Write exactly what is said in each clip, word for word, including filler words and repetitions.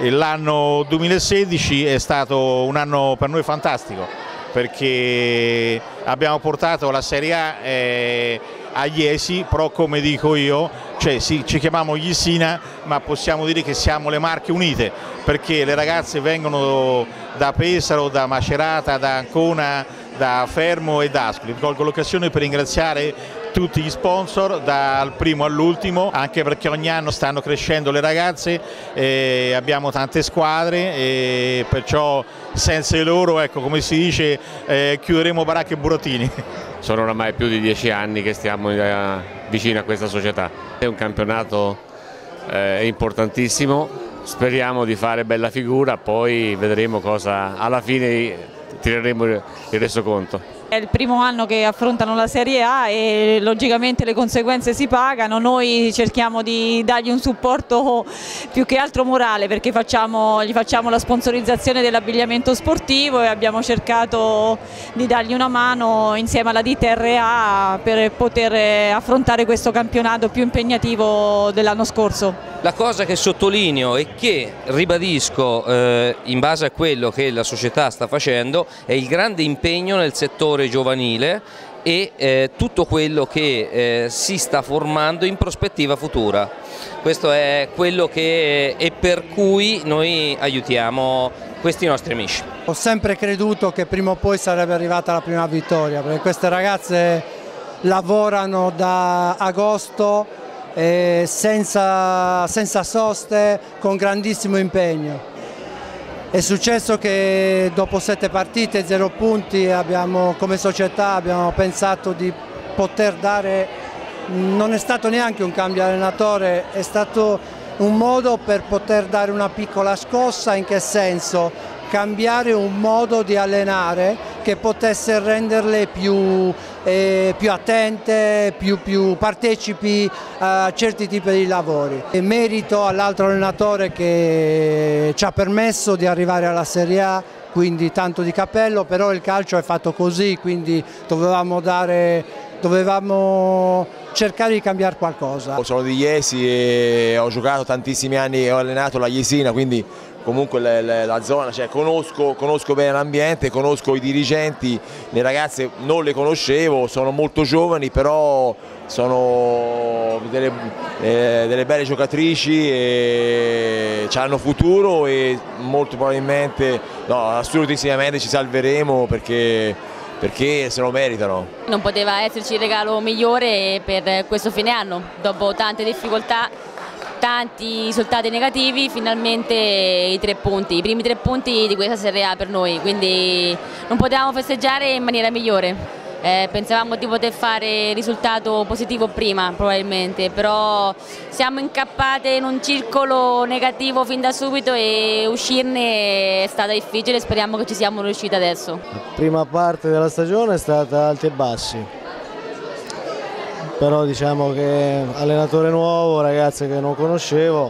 l'anno duemilasedici è stato un anno per noi fantastico, perché abbiamo portato la Serie A eh, a Jesi, però come dico io, cioè sì, ci chiamiamo Jesina, ma possiamo dire che siamo le Marche Unite, perché le ragazze vengono da Pesaro, da Macerata, da Ancona, da Fermo e da Ascoli. Colgo l'occasione per ringraziare tutti gli sponsor dal primo all'ultimo, anche perché ogni anno stanno crescendo le ragazze, eh, abbiamo tante squadre e perciò senza loro, ecco, come si dice, eh, chiuderemo baracche e burattini. Sono oramai più di dieci anni che stiamo eh, vicino a questa società. È un campionato eh, importantissimo, speriamo di fare bella figura, poi vedremo cosa alla fine tireremo il resoconto. È il primo anno che affrontano la Serie A e logicamente le conseguenze si pagano. Noi cerchiamo di dargli un supporto più che altro morale, perché facciamo, gli facciamo la sponsorizzazione dell'abbigliamento sportivo e abbiamo cercato di dargli una mano insieme alla ditta R A per poter affrontare questo campionato più impegnativo dell'anno scorso. La cosa che sottolineo e che ribadisco eh, in base a quello che la società sta facendo è il grande impegno nel settore giovanile e eh, tutto quello che eh, si sta formando in prospettiva futura. Questo è quello che e per cui noi aiutiamo questi nostri amici. Ho sempre creduto che prima o poi sarebbe arrivata la prima vittoria, perché queste ragazze lavorano da agosto eh, senza, senza soste, con grandissimo impegno. È successo che dopo sette partite, zero punti, abbiamo, come società abbiamo pensato di poter dare, non è stato neanche un cambio allenatore, è stato un modo per poter dare una piccola scossa. In che senso? Cambiare un modo di allenare che potesse renderle più, eh, più attente, più, più partecipi a certi tipi di lavori. E merito all'altro allenatore che ci ha permesso di arrivare alla Serie A, quindi tanto di cappello, però il calcio è fatto così, quindi dovevamo dare, dovevamo cercare di cambiare qualcosa. Sono di Jesi e ho giocato tantissimi anni e ho allenato la Jesina, quindi comunque le, le, la zona, cioè, conosco, conosco bene l'ambiente, conosco i dirigenti, le ragazze non le conoscevo, sono molto giovani, però sono delle, eh, delle belle giocatrici e hanno futuro e molto probabilmente, no, assolutissimamente ci salveremo perché, perché se lo meritano. Non poteva esserci il regalo migliore per questo fine anno, dopo tante difficoltà, tanti risultati negativi, finalmente i tre punti, i primi tre punti di questa Serie A per noi, quindi non potevamo festeggiare in maniera migliore. Eh, pensavamo di poter fare il risultato positivo prima probabilmente, però siamo incappate in un circolo negativo fin da subito e uscirne è stata difficile, speriamo che ci siamo riusciti adesso. La prima parte della stagione è stata alti e bassi, però diciamo che allenatore nuovo, ragazze che non conoscevo,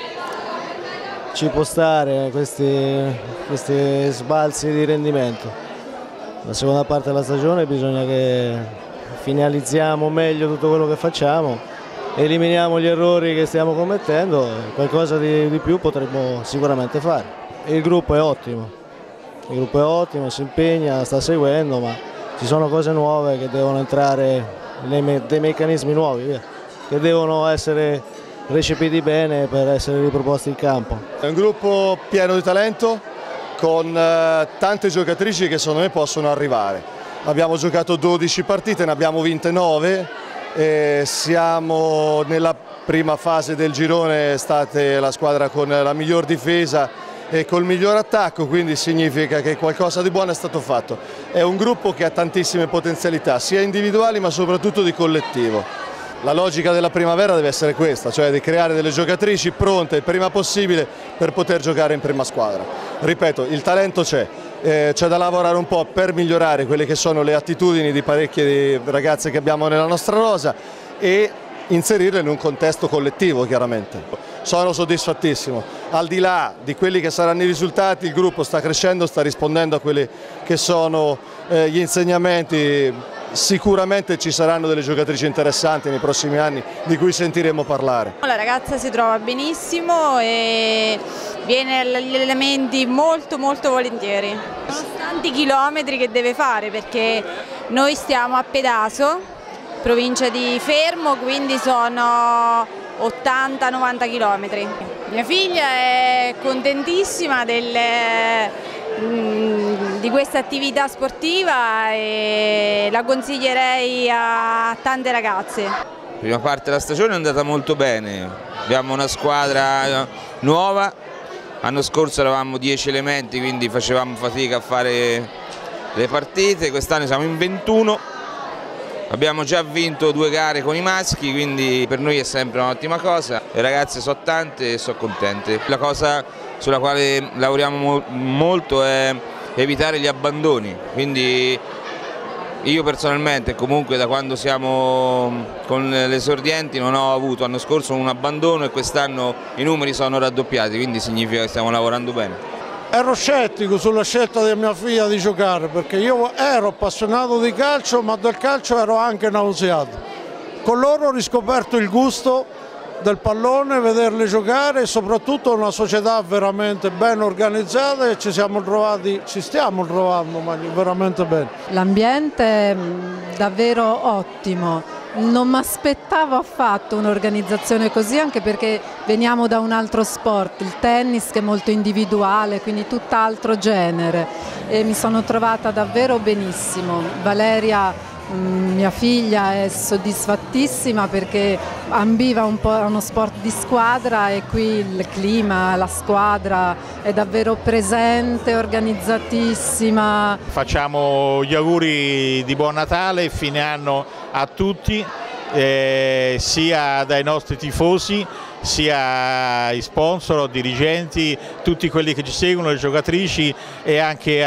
ci può stare questi, questi sbalzi di rendimento. La seconda parte della stagione bisogna che finalizziamo meglio tutto quello che facciamo, eliminiamo gli errori che stiamo commettendo, qualcosa di, di più potremmo sicuramente fare. Il gruppo è ottimo, il gruppo è ottimo, si impegna, sta seguendo, ma ci sono cose nuove che devono entrare, dei meccanismi nuovi via, che devono essere recepiti bene per essere riproposti in campo. È un gruppo pieno di talento, con eh, tante giocatrici che secondo me possono arrivare. Abbiamo giocato dodici partite, ne abbiamo vinte nove, e siamo nella prima fase del girone state la squadra con la miglior difesa e col miglior attacco, quindi significa che qualcosa di buono è stato fatto. È un gruppo che ha tantissime potenzialità, sia individuali ma soprattutto di collettivo. La logica della primavera deve essere questa, cioè di creare delle giocatrici pronte il prima possibile per poter giocare in prima squadra. Ripeto, il talento c'è, eh, c'è da lavorare un po' per migliorare quelle che sono le attitudini di parecchie ragazze che abbiamo nella nostra rosa e inserirle in un contesto collettivo chiaramente. Sono soddisfattissimo, al di là di quelli che saranno i risultati, il gruppo sta crescendo, sta rispondendo a quelli che sono eh, gli insegnamenti sicuramente ci saranno delle giocatrici interessanti nei prossimi anni di cui sentiremo parlare. La ragazza si trova benissimo e viene agli elementi molto molto volentieri. Sono tanti chilometri che deve fare perché noi stiamo a Pedaso, provincia di Fermo, quindi sono ottanta novanta chilometri. Mia figlia è contentissima delle, mh, di questa attività sportiva e la consiglierei a tante ragazze. La prima parte della stagione è andata molto bene, abbiamo una squadra nuova, l'anno scorso eravamo dieci elementi quindi facevamo fatica a fare le partite, quest'anno siamo in ventuno. Abbiamo già vinto due gare con i maschi, quindi per noi è sempre un'ottima cosa. Le ragazze sono tante e sono contente. La cosa sulla quale lavoriamo molto è evitare gli abbandoni, quindi io personalmente comunque da quando siamo con le esordienti non ho avuto l'anno scorso un abbandono e quest'anno i numeri sono raddoppiati, quindi significa che stiamo lavorando bene. Ero scettico sulla scelta di mia figlia di giocare perché io ero appassionato di calcio ma del calcio ero anche nauseato. Con loro ho riscoperto il gusto del pallone, vederle giocare e soprattutto una società veramente ben organizzata e ci siamo trovati, ci stiamo trovando veramente bene. L'ambiente è davvero ottimo. Non mi aspettavo affatto un'organizzazione così, anche perché veniamo da un altro sport, il tennis, che è molto individuale, quindi tutt'altro genere, e mi sono trovata davvero benissimo. Valeria, mia figlia, è soddisfattissima perché ambiva un po' a uno sport di squadra e qui il clima, la squadra è davvero presente, organizzatissima. Facciamo gli auguri di buon Natale e fine anno a tutti, eh, sia dai nostri tifosi, sia ai sponsor, dirigenti, tutti quelli che ci seguono, le giocatrici e anche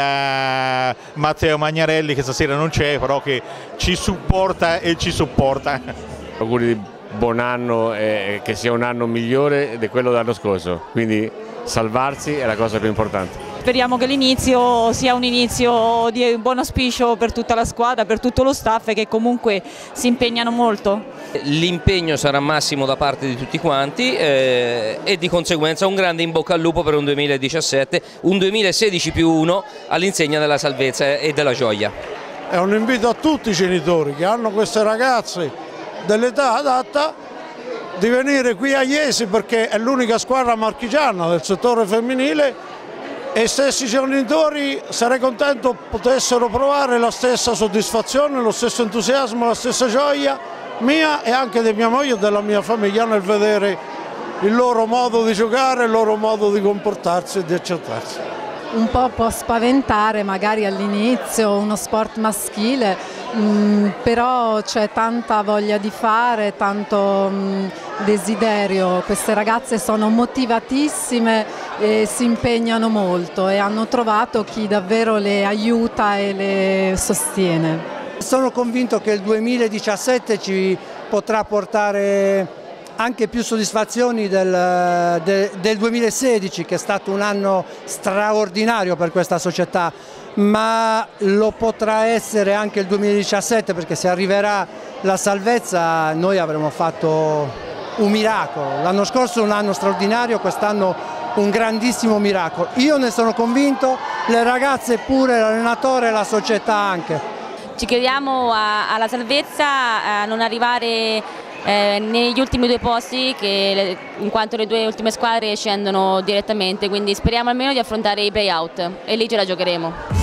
a Matteo Magnarelli che stasera non c'è, però che ci supporta e ci sopporta. Auguri di buon anno e che sia un anno migliore di quello dell'anno scorso, quindi salvarsi è la cosa più importante. Speriamo che l'inizio sia un inizio di buon auspicio per tutta la squadra, per tutto lo staff che comunque si impegnano molto. L'impegno sarà massimo da parte di tutti quanti eh, e di conseguenza un grande in bocca al lupo per un duemiladiciassette, un duemilasedici più uno all'insegna della salvezza e della gioia. È un invito a tutti i genitori che hanno queste ragazze dell'età adatta di venire qui a Jesi perché è l'unica squadra marchigiana del settore femminile e stessi genitori sarei contento potessero provare la stessa soddisfazione, lo stesso entusiasmo, la stessa gioia mia e anche di mia moglie e della mia famiglia nel vedere il loro modo di giocare, il loro modo di comportarsi e di accettarsi. Un po' può spaventare magari all'inizio uno sport maschile, mh, però c'è tanta voglia di fare, tanto mh, desiderio. Queste ragazze sono motivatissime e si impegnano molto e hanno trovato chi davvero le aiuta e le sostiene. Sono convinto che il duemiladiciassette ci potrà portare anche più soddisfazioni del, del, del duemilasedici, che è stato un anno straordinario per questa società, ma lo potrà essere anche il duemiladiciassette perché se arriverà la salvezza noi avremo fatto un miracolo. L'anno scorso è un anno straordinario, quest'anno un grandissimo miracolo. Io ne sono convinto, le ragazze pure, l'allenatore e la società anche. Ci chiediamo a, alla salvezza, a non arrivare eh, negli ultimi due posti, che, in quanto le due ultime squadre scendono direttamente, quindi speriamo almeno di affrontare i play-out e lì ce la giocheremo.